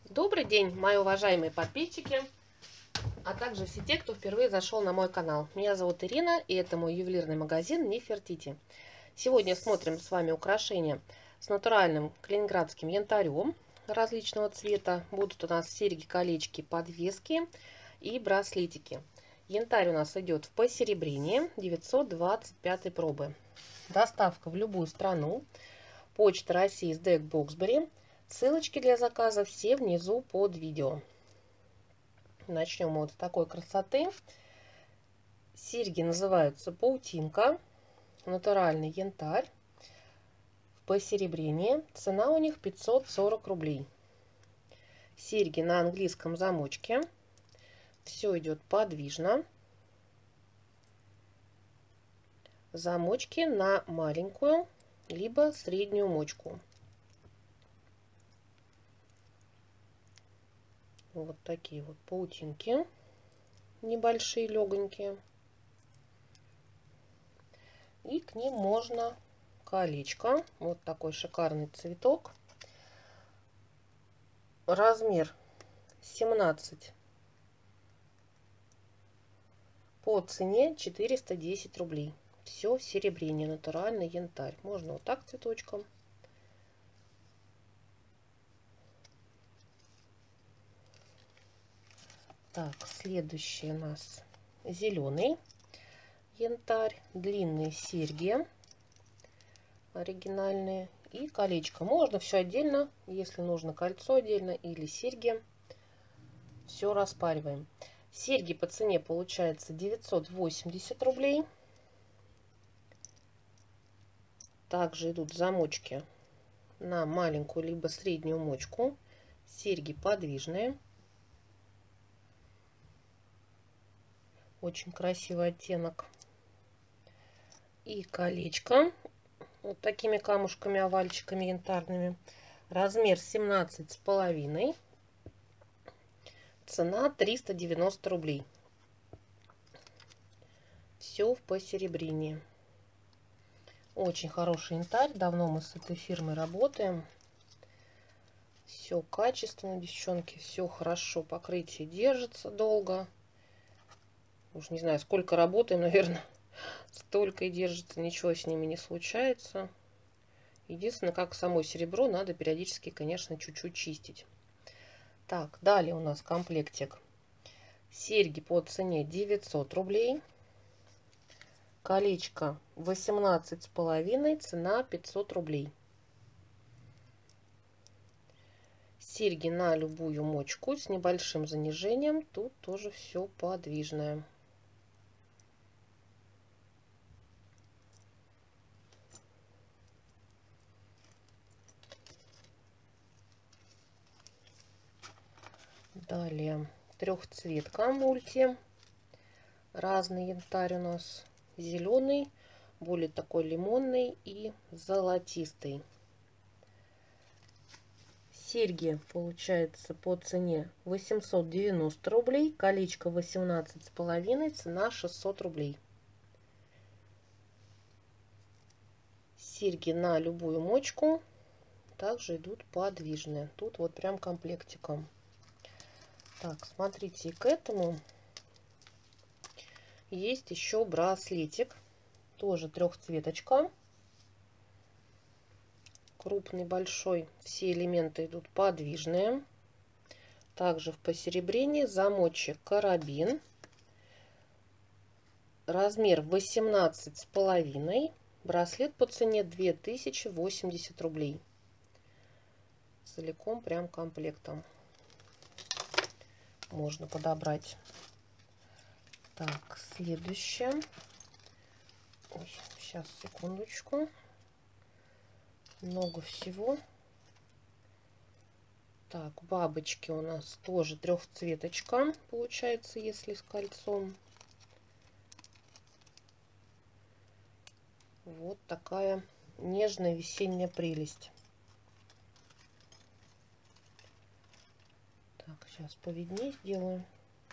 Добрый день, мои уважаемые подписчики, а также все те, кто впервые зашел на мой канал. Меня зовут Ирина, и это мой ювелирный магазин Нефертити. Сегодня смотрим с вами украшения с натуральным калининградским янтарем различного цвета. Будут у нас серьги, колечки, подвески и браслетики. Янтарь у нас идет в посеребрении 925 пробы. Доставка в любую страну. Почта России, СДЭК, Боксбери. Ссылочки для заказа все внизу под видео. Начнем вот с такой красоты. Серьги называются паутинка. Натуральный янтарь. В посеребрении. Цена у них 540 рублей. Серьги на английском замочке. Все идет подвижно. Замочки на маленькую либо среднюю мочку. Вот такие вот паутинки, небольшие, легонькие. И к ним можно колечко. Вот такой шикарный цветок. Размер 17. По цене 410 рублей. Все в серебряне, натуральный янтарь. Можно вот так цветочком. Так, следующий у нас зеленый янтарь, длинные серьги оригинальные и колечко. Можно все отдельно, если нужно кольцо отдельно или серьги. Все распариваем. Серьги по цене получается 980 рублей. Также идут замочки на маленькую либо среднюю мочку. Серьги подвижные. Очень красивый оттенок. И колечко. Вот такими камушками, овальчиками янтарными. Размер 17,5. Цена 390 рублей. Все в посеребрении. Очень хороший янтарь. Давно мы с этой фирмой работаем. Все качественно, девчонки. Все хорошо. Покрытие держится долго. Уж не знаю, сколько работаем, наверное, столько и держится. Ничего с ними не случается. Единственное, как само серебро, надо периодически, конечно, чуть-чуть чистить. Так, далее у нас комплектик. Серьги по цене 900 рублей. Колечко 18,5, цена 500 рублей. Серьги на любую мочку с небольшим занижением. Тут тоже все подвижное. Далее трехцветка мульти. Разный янтарь у нас. Зеленый, более такой лимонный и золотистый. Серьги получается по цене 890 рублей. Колечко 18,5, цена 600 рублей. Серьги на любую мочку. Также идут подвижные. Тут вот прям комплектиком. Так, смотрите, к этому есть еще браслетик. Тоже трехцветочка. Крупный, большой. Все элементы идут подвижные. Также в посеребрении. Замочек карабин. Размер 18,5. Браслет по цене 2080 рублей. Целиком прям комплектом можно подобрать. Так, следующее. Ой, сейчас, секундочку. Много всего. Так, бабочки у нас тоже трехцветочка получается, если с кольцом. Вот такая нежная весенняя прелесть. Так, сейчас повиднее сделаю.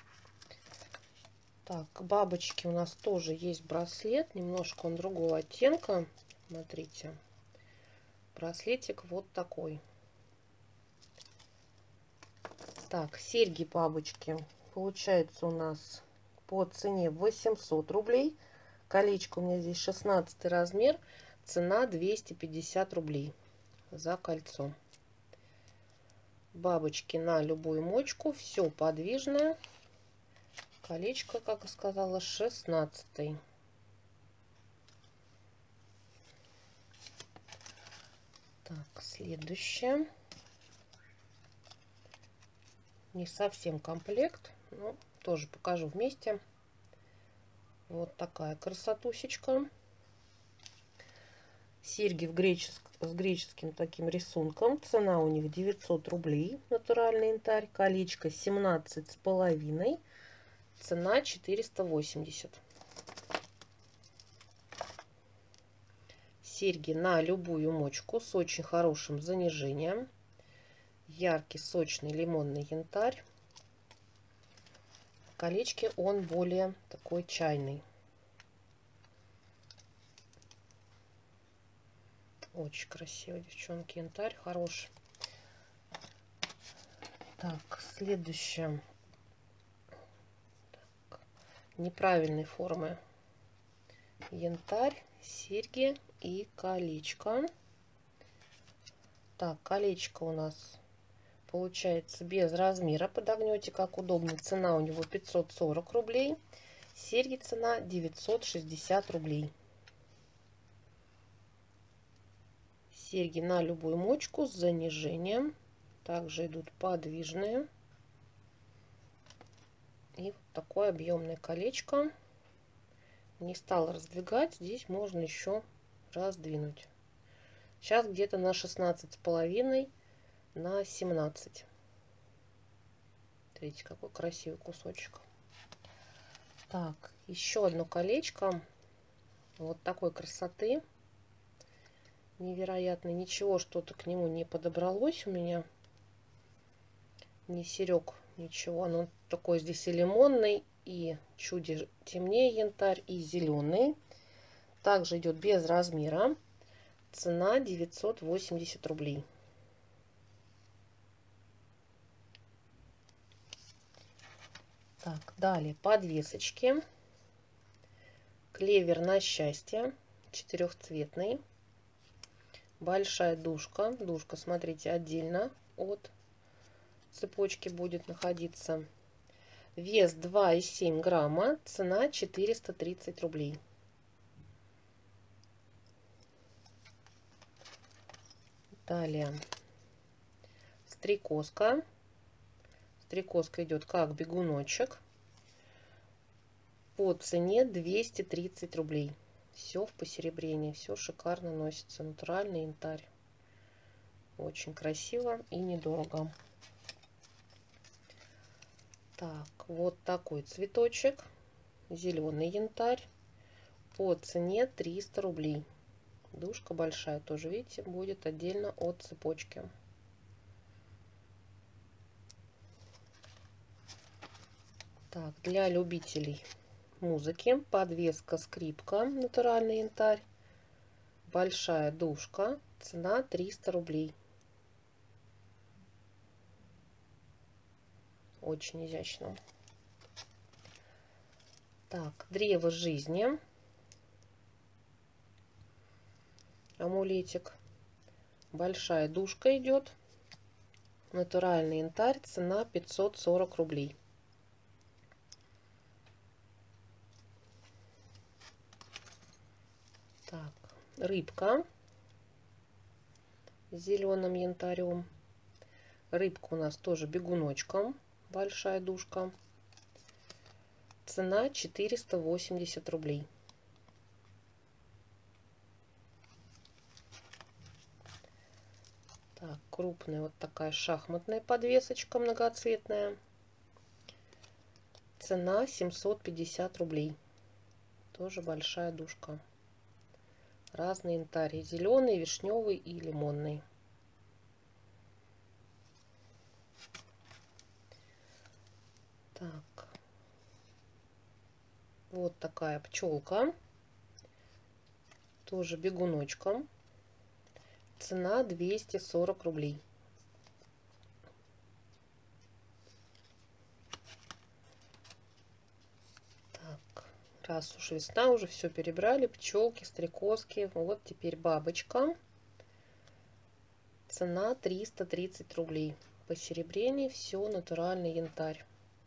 Так, бабочки у нас тоже есть браслет. Немножко он другого оттенка. Смотрите. Браслетик вот такой. Так, серьги бабочки. Получается у нас по цене 800 рублей. Колечко у меня здесь 16 размер. Цена 250 рублей за кольцо. Бабочки на любую мочку. Все подвижное. Колечко, как я сказала, 16. Так, следующее. Не совсем комплект, но тоже покажу вместе. Вот такая красотусечка. Серьги с греческим таким рисунком. Цена у них 900 рублей. Натуральный янтарь. Колечко 17,5. Цена 480. Серьги на любую мочку с очень хорошим занижением. Яркий, сочный лимонный янтарь. В колечке он более такой чайный. Очень красивый, девчонки, янтарь хороший. Так, следующее. Так, неправильной формы янтарь, серьги и колечко. Так, колечко у нас получается без размера. Подогнете как удобно. Цена у него 540 рублей. Серьги цена 960 рублей. Серьги на любую мочку с занижением. Также идут подвижные. И вот такое объемное колечко. Не стала раздвигать. Здесь можно еще раздвинуть. Сейчас где-то на 16,5, на 17. Смотрите, какой красивый кусочек. Так, еще одно колечко. Вот такой красоты. Невероятно. Ничего что-то к нему не подобралось у меня. Не серег, ничего. Оно такой здесь и лимонный, и чуть темнее янтарь, и зеленый. Также идет без размера. Цена 980 рублей. Так, далее подвесочки. Клевер на счастье. Четырехцветный. Большая дужка. Дужка, смотрите, отдельно от цепочки будет находиться. Вес 2,7 грамма. Цена 430 рублей. Далее стрекозка. Стрекозка идет как бегуночек. По цене 230 рублей. Все в посеребрении. Все шикарно носится. Натуральный янтарь. Очень красиво и недорого. Так, вот такой цветочек. Зеленый янтарь. По цене 300 рублей. Дужка большая тоже, видите, будет отдельно от цепочки. Так, для любителей музыки подвеска скрипка, натуральный янтарь. Большая дужка. Цена 300 рублей. Очень изящно. Так, древо жизни. Амулетик. Большая дужка идет. Натуральный янтарь. Цена 540 рублей. Так, рыбка с зеленым янтарем. Рыбка у нас тоже бегуночком. Большая дужка. Цена 480 рублей. Так, крупная вот такая шахматная подвесочка многоцветная. Цена 750 рублей. Тоже большая дужка. Разный янтарь. Зеленый, вишневый и лимонный. Так. Вот такая пчелка. Тоже бегуночком. Цена 240 рублей. Раз уж весна, уже все перебрали, пчелки, стрекозки. Вот теперь бабочка. Цена 330 рублей. Посеребрение, все натуральный янтарь.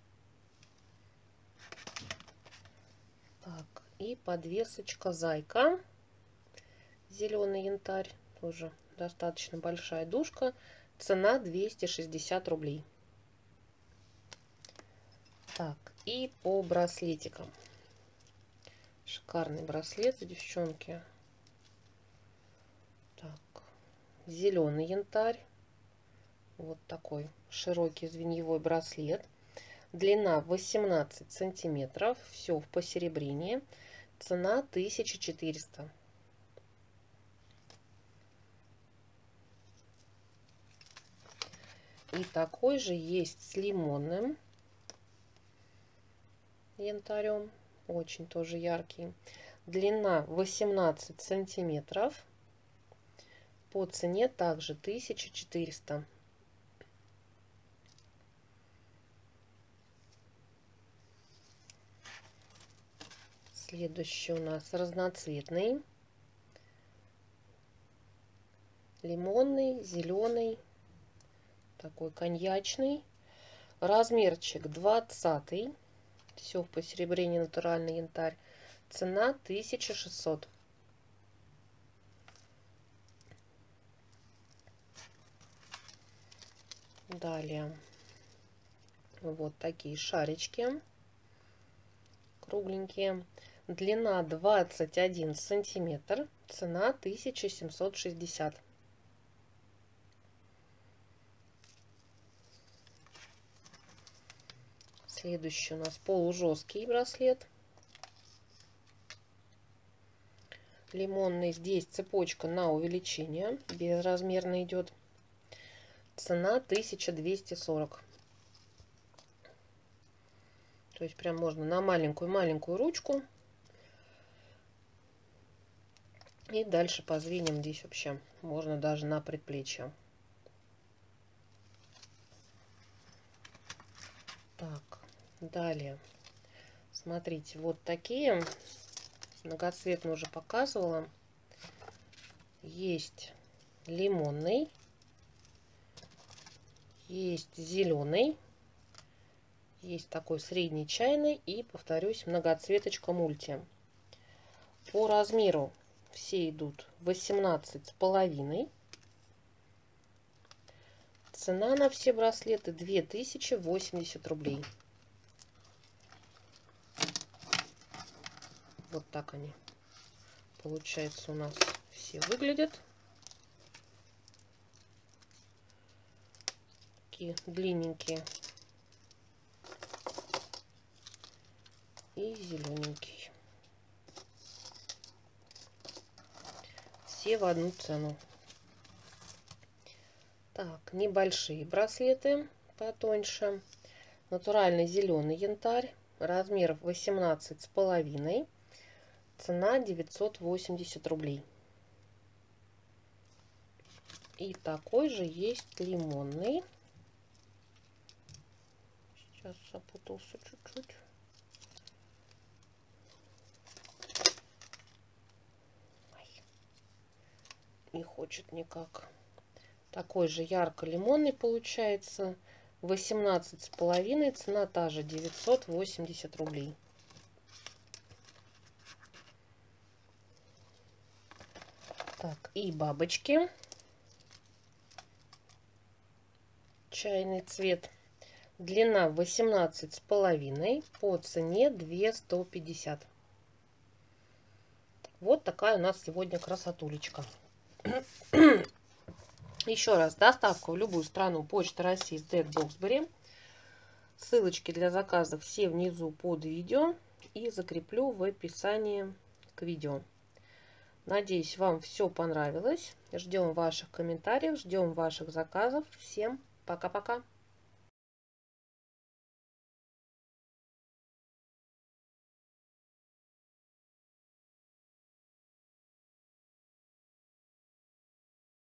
Так, и подвесочка зайка. Зеленый янтарь. Тоже достаточно большая душка. Цена 260 рублей. Так, и по браслетикам. Шикарный браслет, девчонки. Так, зеленый янтарь. Вот такой широкий звеньевой браслет. Длина 18 сантиметров. Все в посеребрении. Цена 1400. И такой же есть с лимонным янтарем. Очень тоже яркий. Длина 18 сантиметров. По цене также 1400. Следующий у нас разноцветный. Лимонный, зеленый. Такой коньячный. Размерчик 20. Все в посеребрении, натуральный янтарь. Цена 1600. Далее вот такие шарички кругленькие. Длина 21 сантиметр. Цена 1760. Следующий у нас полужесткий браслет. Лимонный. Здесь цепочка на увеличение. Безразмерно идет. Цена 1240. То есть прям можно на маленькую-маленькую ручку. И дальше по звеньям здесь вообще можно даже на предплечье. Так, далее. Смотрите, вот такие. Многоцветно уже показывала. Есть лимонный. Есть зеленый. Есть такой средний чайный. И, повторюсь, многоцветочка мульти. По размеру все идут 18,5. Цена на все браслеты 2080 рублей. Вот так они, получается, у нас все выглядят. Такие длинненькие. И зелененький. Все в одну цену. Так, небольшие браслеты потоньше. Натуральный зеленый янтарь. Размер 18,5. Цена 980 рублей. И такой же есть лимонный. Сейчас запутался чуть-чуть. Не хочет никак. Такой же ярко-лимонный получается. 18,5. Цена та же 980 рублей. Так, и бабочки. Чайный цвет. Длина 18,5. По цене 2150. Вот такая у нас сегодня красотулечка. Еще раз, доставка в любую страну Почта России с ДЭК Боксбери. Ссылочки для заказов все внизу под видео. И закреплю в описании к видео. Надеюсь, вам все понравилось. Ждем ваших комментариев, ждем ваших заказов. Всем пока-пока.